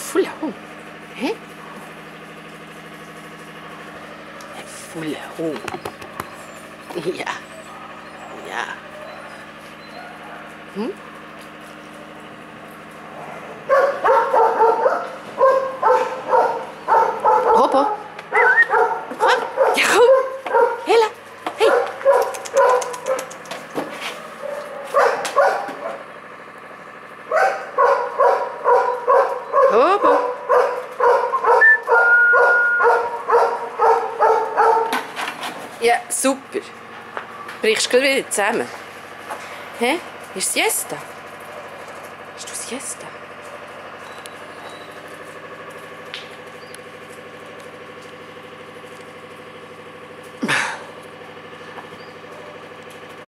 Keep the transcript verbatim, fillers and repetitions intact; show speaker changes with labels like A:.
A: voller Hunger. Hä? Voller Hunger. Ja. Ja. Hm? Hoppe. Komm. Ja, komm. Hella. Hey. Hoppe. Ja, super. Brichst du wieder zusammen? Hä? Ist Siesta? Hast du Siesta?